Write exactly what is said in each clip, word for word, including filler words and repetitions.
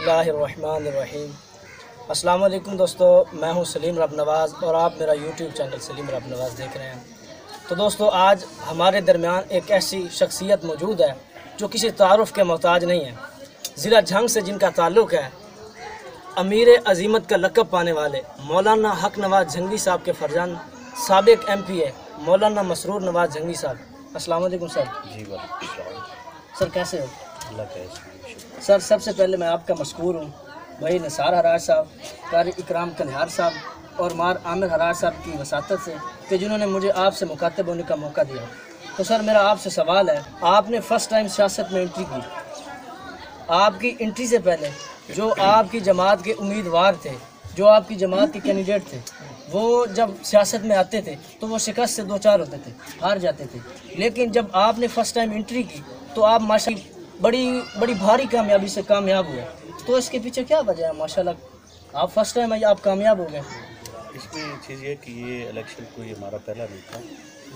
बिस्मिल्लाह अर्रहमान अर्रहीम। अस्सलाम वालेकुम दोस्तों, मैं हूं सलीम रब नवाज़ और आप मेरा यूट्यूब चैनल सलीम रब नवाज़ देख रहे हैं। तो दोस्तों, आज हमारे दरमियान एक ऐसी शख्सियत मौजूद है जो किसी तारुफ के मोहताज नहीं है। ज़िला झंग से जिनका ताल्लुक़ है, अमीर अजीमत का लक़ब पाने वाले मौलाना हक नवाज़ झंगी साहब के फरजंद साबिक़ एम पी ए मौलाना मसरूर नवाज़ झंगी साहब। अस्सलाम वालेकुम सर। जी वालेकुम सर, कैसे हो? अल्लाह का शुक्र। सर, सबसे पहले मैं आपका मशकूर हूँ भाई निसार हरार साहब, कारी इकराम कलिहार साहब और मार आमिर हरार साहब की वसातत से कि जिन्होंने मुझे आपसे मुखातिब होने का मौका दिया। तो सर, मेरा आपसे सवाल है, आपने फ़र्स्ट टाइम सियासत में एंट्री की, आपकी एंट्री से पहले जो आपकी जमात के उम्मीदवार थे, जो आपकी जमात के कैंडिडेट थे, वो जब सियासत में आते थे तो वो शिकस्त से दो चार होते थे, हार जाते थे। लेकिन जब आपने फ़र्स्ट टाइम एंट्री की तो आप माशाल्लाह बड़ी बड़ी भारी कामयाबी से कामयाब हुए। तो इसके पीछे क्या वजह है? माशाल्लाह आप फर्स्ट टाइम आप कामयाब हो गए। इसमें चीज़ ये कि ये इलेक्शन कोई हमारा पहला नहीं था,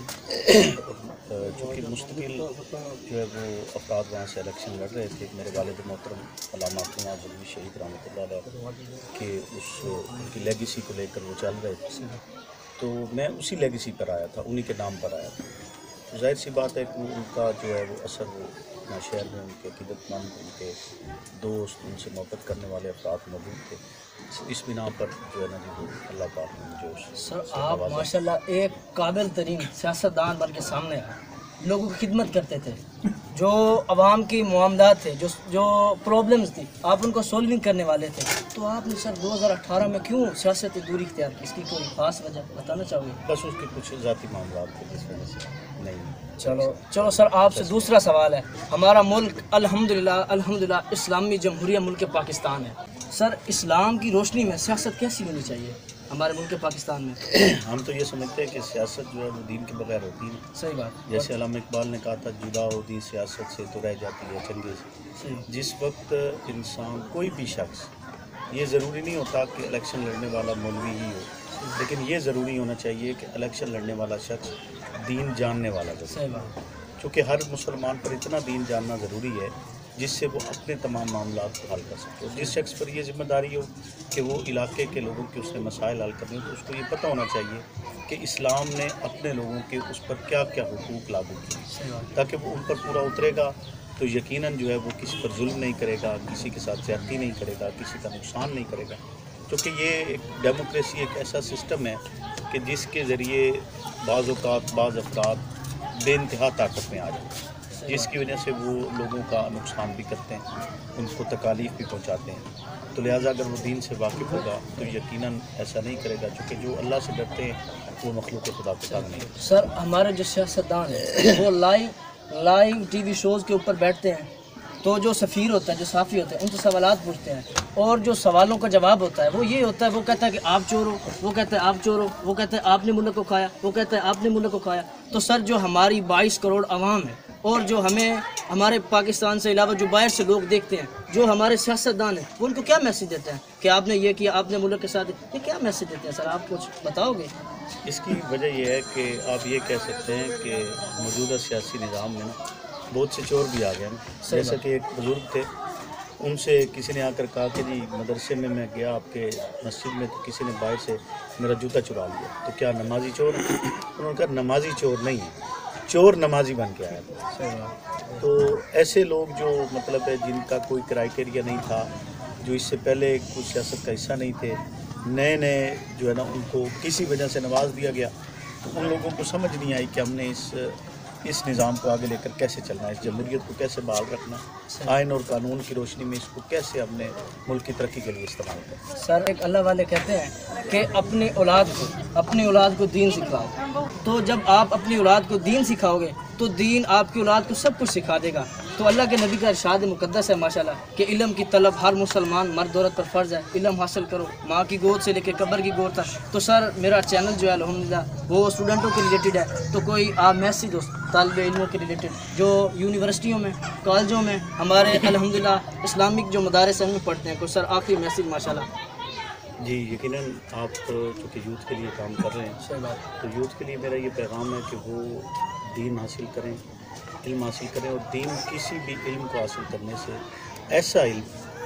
चूँकि मुस्तकिल जो है वो अफराद वहाँ से इलेक्शन लड़ रहे थे। मेरे वालिद मोहतरम अल्लामा नवाज़ ज़मीन शहीद रहमतुल्लाह अलैह के उस उनकी लेगेसी को लेकर वो चल रहे थे, तो मैं उसी लेगेसी पर आया था, उन्हीं के नाम पर आया था। तो जाहिर सी बात है कि उनका जो है वो असर वो शहर में उनके अक़ीदतमंद, उनके दोस्त, उनसे मोहब्बत करने वाले अफराद मौजूद थे। इस बिना पर जो है ना जी वो अल्लाह पाक ने मुझे सर, आप माशाल्लाह एक काबिल तरीन सियासतदान बन के सामने आए, लोगों की खिदमत करते थे, जो अवाम की मामलात थे, जो जो प्रॉब्लम्स थी, आप उनको सोल्विंग करने वाले थे। तो आपने सर दो हज़ार अठारह में क्यों सियासत दूरी इख्तियार की? इसकी कोई ख़ास वजह बताना चाहोगे? बस उसके कुछ ज़ाती मामलात थे जिस वजह से नहीं। चलो चलो सर, आपसे दूसरा सवाल है। हमारा मुल्क अल्हम्दुलिल्लाह अल्हम्दुलिल्लाह इस्लामी जमहूरिया मुल्क पाकिस्तान है। सर, इस्लाम की रोशनी में सियासत कैसी होनी चाहिए हमारे मुल्क पाकिस्तान में? हम तो ये समझते हैं कि सियासत जो है वो दीन के बगैर होती है। सही बात। जैसे अल्लामा इकबाल ने कहा था, जुदा होती सियासत से तो रह जाती है चंगे से। जिस वक्त इंसान कोई भी शख्स, ये ज़रूरी नहीं होता कि इलेक्शन लड़ने वाला मौलवी ही हो, लेकिन ये ज़रूरी होना चाहिए कि इलेक्शन लड़ने वाला शख्स दीन जानने वाला हो। सही बात। चूँकि हर मुसलमान पर इतना दीन जानना ज़रूरी है जिससे वो अपने तमाम मामलात को हल कर सके। और जिस शख्स पर ये ज़िम्मेदारी हो कि वो इलाके के लोगों के उसने मसाइल हल करने हो, तो उसको ये पता होना चाहिए कि इस्लाम ने अपने लोगों के उस पर क्या क्या हुकूक लागू किए, ताकि वो उन पर पूरा उतरेगा तो यकीनन जो है वो किसी पर जुल्म नहीं करेगा, किसी के साथ ज़्यादती नहीं करेगा, किसी का नुकसान नहीं करेगा। क्योंकि ये एक डेमोक्रेसी एक ऐसा सिस्टम है कि जिसके ज़रिए बाज़ औक़ात बाज़ अफराद बेइंतहा ताकत में आ जाते हैं, जिसकी वजह से वो लोगों का नुकसान भी करते हैं, उनको तकालीफ भी पहुंचाते हैं। तो लिहाजा अगर वो दीन से वाकिफ़ होगा तो यकीनन ऐसा नहीं करेगा, क्योंकि जो अल्लाह से डरते हैं वो मखलूक खुदा को तंग नहीं। सर, हमारे जो सियासतदान है वो लाइव लाइव टीवी शोज़ के ऊपर बैठते हैं, तो जो सफ़ीर होता है, जो साफ़ी होते हैं, उनसे सवालात पूछते हैं, और जो सवालों का जवाब होता है वो ये होता है, वो कहता है कि आप चोर हो, वो कहता है आप चोर हो, वो कहता है आपने मुल्क को खाया, वो कहता है आपने मुल्क को खाया। तो सर, जो हमारी बाईस करोड़ आवाम है और जो हमें हमारे पाकिस्तान से अलावा जो बाहर से लोग देखते हैं, जो हमारे सियासतदान हैं, वो उनको क्या मैसेज देते हैं कि आपने ये किया, आपने मुल्क के साथ, ये क्या मैसेज देते हैं? सर, आप कुछ बताओगे? इसकी वजह यह है कि आप ये कह सकते हैं कि मौजूदा सियासी निज़ाम में ना बहुत से चोर भी आ गए हैं। जैसे कि एक बुज़ुर्ग थे, उनसे किसी ने आकर कहा कि जी मदरसे में मैं गया आपके मस्जिद में, तो किसी ने बाहर से मेरा जूता चुरा लिया, तो क्या नमाजी चोर है? उन्होंने कहा नमाजी चोर नहीं है, चोर नमाजी बन के आया था। तो ऐसे लोग जो मतलब है जिनका कोई क्राइटेरिया नहीं था, जो इससे पहले कुछ सियासत का हिस्सा नहीं थे, नए नए जो है ना उनको किसी वजह से नवाज दिया गया, तो उन लोगों को समझ नहीं आई कि हमने इस इस निज़ाम को आगे लेकर कैसे चलना है, इस जमहूरियत को कैसे बहाल रखना, आइन और कानून की रोशनी में इसको कैसे अपने मुल्क की तरक्की के लिए इस्तेमाल करना। सर, एक अल्लाह वाले कहते हैं कि अपनी औलाद को अपनी औलाद को दीन सिखाओ। तो जब आप अपनी औलाद को दीन सिखाओगे तो दीन आपकी औलाद को सब कुछ सिखा देगा। तो अल्लाह के नबी का इरशाद मुक़द्दस है माशाल्लाह कि इल्म की तलब हर मुसलमान मर्द औरत पर फ़र्ज़ है, इल्म हासिल करो माँ की गोद से लेकर कब्र की गोद तक। तो सर, मेरा चैनल जो है अल्हम्दुलिल्लाह वो स्टूडेंटों के रिलेटेड है, तो कोई आप मैसेज दो तालिब इल्मों के रिलेटेड जो यूनिवर्सिटियों में, कॉलेजों में हमारे अल्हम्दुलिल्लाह इस्लामिक जो मदारस हैं उनमें पढ़ते हैं, कोई सर आखिरी मैसेज माशाल्लाह? जी, यकीनन आप चूँकि यूथ के लिए काम कर रहे हैं, सही बात। तो यूथ के लिए मेरा ये पैगाम है कि वो दीन हासिल करें, इल्म हासिल करें, और दीन किसी भी इल्म को हासिल करने से ऐसा इल्म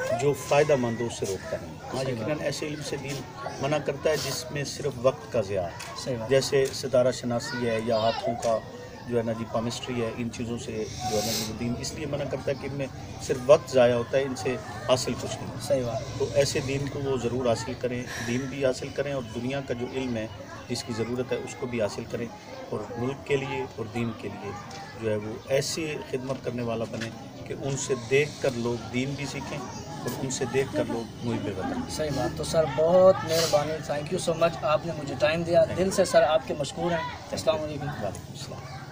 جو فائدہ مند ہو اس سے روکتا نہیں. ہاں جی لیکن ایسے علم سے دین منع کرتا ہے جس میں صرف وقت کا ضیاع ہے. صحیح بات. جیسے ستارہ شناسی ہے یا ہاتھوں کا جو ہے نا جی پامسٹری ہے، ان چیزوں سے جو ہے نا جی دین اس لیے منع کرتا ہے کہ ان میں صرف وقت ضائع ہوتا ہے، ان سے حاصل کچھ نہیں. صحیح بات. تو ایسے دین کو وہ ضرور حاصل کریں، دین بھی حاصل کریں اور دنیا کا جو علم ہے جس کی ضرورت ہے اس کو بھی حاصل کریں، اور ملک کے لیے اور دین کے لیے جو ہے وہ ایسی خدمت کرنے والا بنے کہ ان سے دیکھ کر لوگ دین بھی سیکھیں اور ان سے دیکھ کر لوگ محب وطن. صحیح بات. تو سر بہت مہربانی، تھینک یو سو مچ، آپ نے مجھے ٹائم دیا، دل سے سر آپ کے مشکور ہیں. السلام علیکم. وعلیکم السلام.